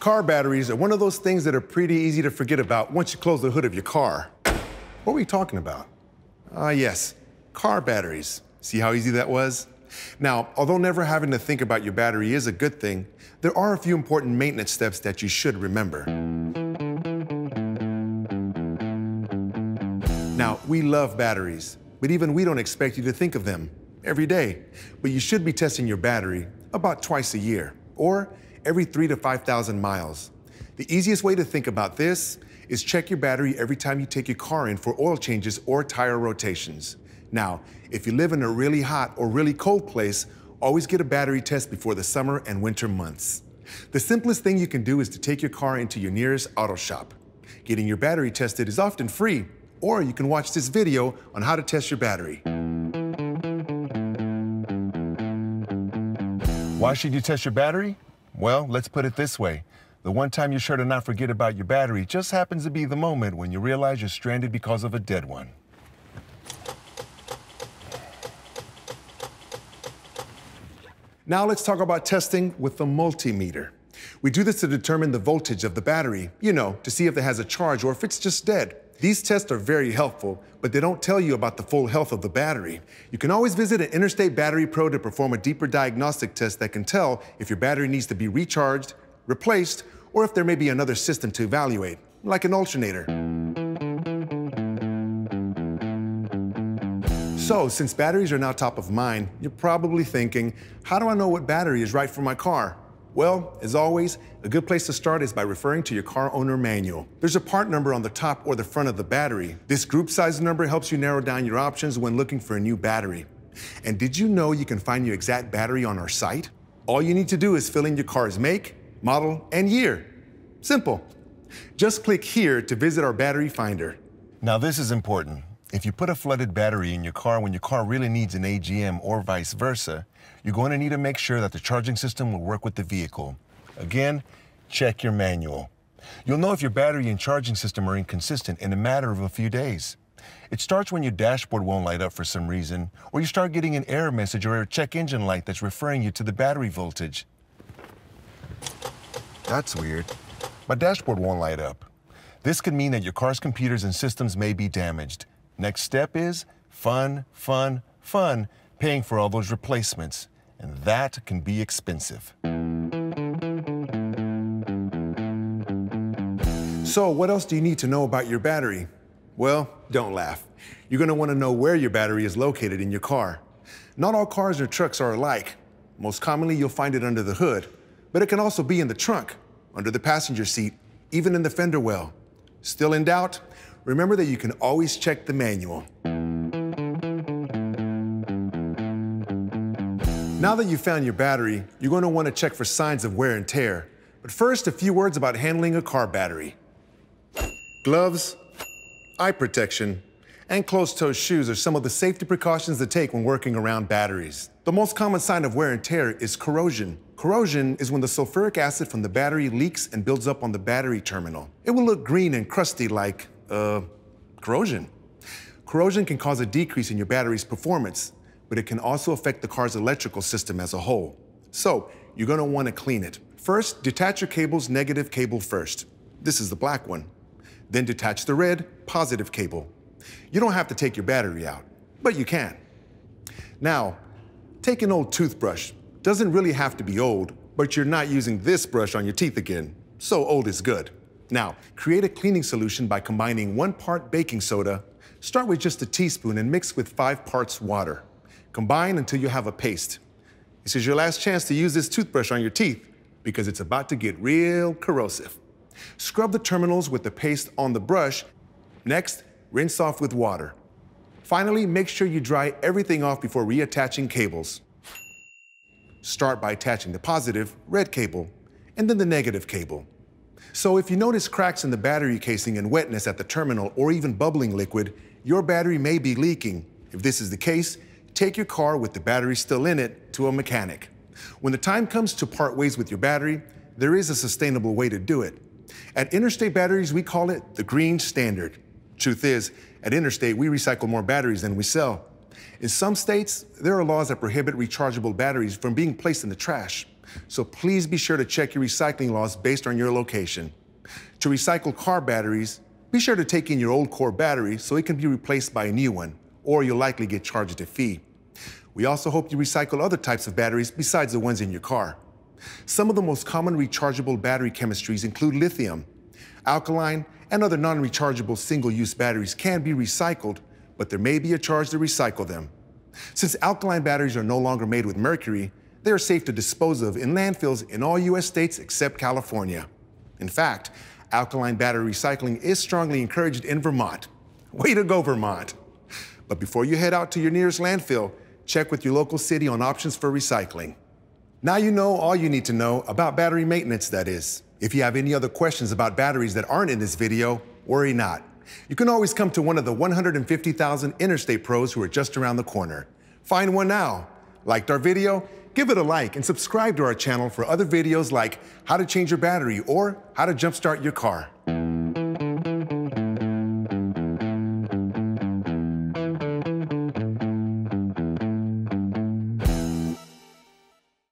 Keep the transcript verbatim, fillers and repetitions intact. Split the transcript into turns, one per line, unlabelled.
Car batteries are one of those things that are pretty easy to forget about once you close the hood of your car. What were we talking about? Ah, yes, car batteries. See how easy that was? Now, although never having to think about your battery is a good thing, there are a few important maintenance steps that you should remember. Now, we love batteries, but even we don't expect you to think of them every day. But you should be testing your battery about twice a year, or every three to five thousand miles. The easiest way to think about this is check your battery every time you take your car in for oil changes or tire rotations. Now, if you live in a really hot or really cold place, always get a battery test before the summer and winter months. The simplest thing you can do is to take your car into your nearest auto shop. Getting your battery tested is often free, or you can watch this video on how to test your battery.
Why should you test your battery? Well, let's put it this way. The one time you're sure to not forget about your battery just happens to be the moment when you realize you're stranded because of a dead one.
Now let's talk about testing with the multimeter. We do this to determine the voltage of the battery, you know, to see if it has a charge or if it's just dead. These tests are very helpful, but they don't tell you about the full health of the battery. You can always visit an Interstate Battery Pro to perform a deeper diagnostic test that can tell if your battery needs to be recharged, replaced, or if there may be another system to evaluate, like an alternator. So, since batteries are now top of mind, you're probably thinking, how do I know what battery is right for my car? Well, as always, a good place to start is by referring to your car owner manual. There's a part number on the top or the front of the battery. This group size number helps you narrow down your options when looking for a new battery. And did you know you can find your exact battery on our site? All you need to do is fill in your car's make, model, and year. Simple. Just click here to visit our battery finder.
Now this is important. If you put a flooded battery in your car when your car really needs an A G M or vice versa, you're going to need to make sure that the charging system will work with the vehicle. Again, check your manual. You'll know if your battery and charging system are inconsistent in a matter of a few days. It starts when your dashboard won't light up for some reason, or you start getting an error message or a check engine light that's referring you to the battery voltage. That's weird. My dashboard won't light up. This could mean that your car's computers and systems may be damaged. Next step is fun, fun, fun, paying for all those replacements. And that can be expensive.
So what else do you need to know about your battery? Well, don't laugh. You're going to want to know where your battery is located in your car. Not all cars or trucks are alike. Most commonly, you'll find it under the hood, but it can also be in the trunk, under the passenger seat, even in the fender well. Still in doubt? Remember that you can always check the manual. Now that you've found your battery, you're going to want to check for signs of wear and tear. But first, a few words about handling a car battery. Gloves, eye protection, and closed-toe shoes are some of the safety precautions to take when working around batteries. The most common sign of wear and tear is corrosion. Corrosion is when the sulfuric acid from the battery leaks and builds up on the battery terminal. It will look green and crusty like, uh, corrosion. Corrosion can cause a decrease in your battery's performance, but it can also affect the car's electrical system as a whole. So, you're going to want to clean it. First, detach your cable's negative cable first. This is the black one. Then detach the red, positive cable. You don't have to take your battery out, but you can. Now, take an old toothbrush. Doesn't really have to be old, but you're not using this brush on your teeth again, so old is good. Now, create a cleaning solution by combining one part baking soda. Start with just a teaspoon and mix with five parts water. Combine until you have a paste. This is your last chance to use this toothbrush on your teeth because it's about to get real corrosive. Scrub the terminals with the paste on the brush. Next, rinse off with water. Finally, make sure you dry everything off before reattaching cables. Start by attaching the positive, red cable, and then the negative cable. So if you notice cracks in the battery casing and wetness at the terminal or even bubbling liquid, your battery may be leaking. If this is the case, take your car with the battery still in it to a mechanic. When the time comes to part ways with your battery, there is a sustainable way to do it. At Interstate Batteries, we call it the green standard. Truth is, at Interstate, we recycle more batteries than we sell. In some states, there are laws that prohibit rechargeable batteries from being placed in the trash. So please be sure to check your recycling laws based on your location. To recycle car batteries, be sure to take in your old core battery so it can be replaced by a new one, or you'll likely get charged a fee. We also hope you recycle other types of batteries besides the ones in your car. Some of the most common rechargeable battery chemistries include lithium. Alkaline and other non-rechargeable single-use batteries can be recycled, but there may be a charge to recycle them. Since alkaline batteries are no longer made with mercury, they are safe to dispose of in landfills in all U S states except California. In fact, alkaline battery recycling is strongly encouraged in Vermont. Way to go, Vermont! But before you head out to your nearest landfill, check with your local city on options for recycling. Now you know all you need to know about battery maintenance, that is. If you have any other questions about batteries that aren't in this video, worry not. You can always come to one of the one hundred fifty thousand Interstate pros who are just around the corner. Find one now. Liked our video? Give it a like and subscribe to our channel for other videos like how to change your battery or how to jumpstart your car.